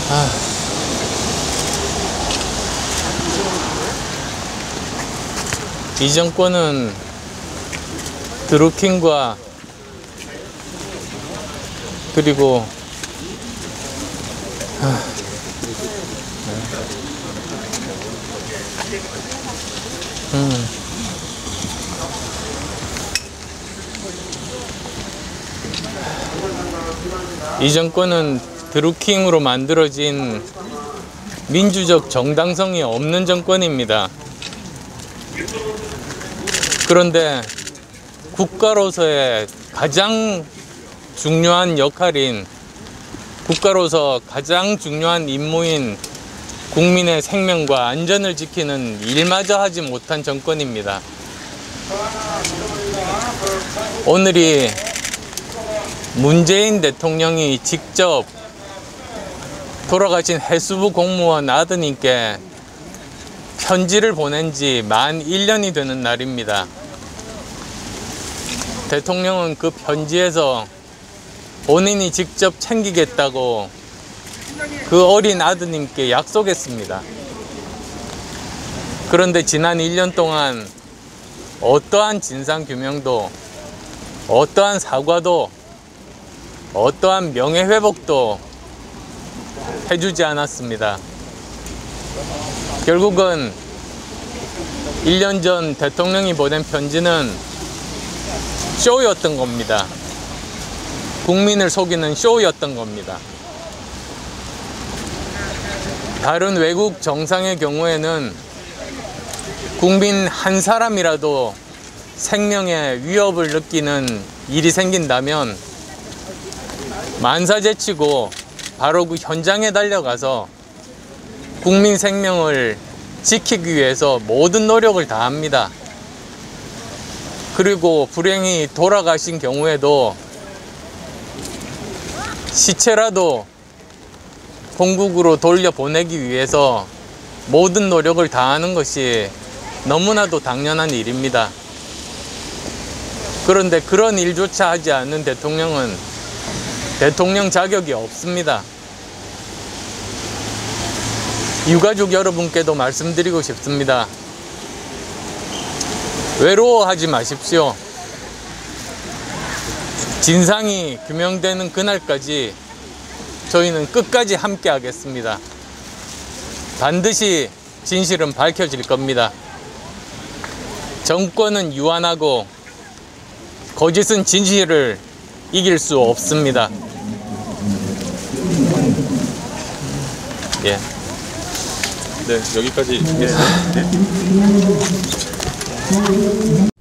이 정권은 드루킹과 그리고 이 정권은 드루킹으로 만들어진 민주적 정당성이 없는 정권입니다. 그런데 국가로서의 가장 중요한 역할인, 국가로서 가장 중요한 임무인 국민의 생명과 안전을 지키는 일마저 하지 못한 정권입니다. 오늘이 문재인 대통령이 직접 돌아가신 해수부 공무원 아드님께 편지를 보낸 지 만 1년이 되는 날입니다. 대통령은 그 편지에서 본인이 직접 챙기겠다고 그 어린 아드님께 약속했습니다. 그런데 지난 1년 동안 어떠한 진상규명도, 어떠한 사과도, 어떠한 명예회복도 해주지 않았습니다. 결국은 1년 전 대통령이 보낸 편지는 쇼였던 겁니다. 국민을 속이는 쇼였던 겁니다. 다른 외국 정상의 경우에는 국민 한 사람이라도 생명의 위협을 느끼는 일이 생긴다면 만사제치고 바로 그 현장에 달려가서 국민 생명을 지키기 위해서 모든 노력을 다합니다. 그리고 불행히 돌아가신 경우에도 시체라도 본국으로 돌려보내기 위해서 모든 노력을 다하는 것이 너무나도 당연한 일입니다. 그런데 그런 일조차 하지 않는 대통령은 대통령 자격이 없습니다. 유가족 여러분께도 말씀드리고 싶습니다. 외로워하지 마십시오. 진상이 규명되는 그날까지 저희는 끝까지 함께 하겠습니다. 반드시 진실은 밝혀질 겁니다. 정권은 유한하고 거짓은 진실을 이길 수 없습니다. 예. 네, 여기까지 하겠습니다. 네.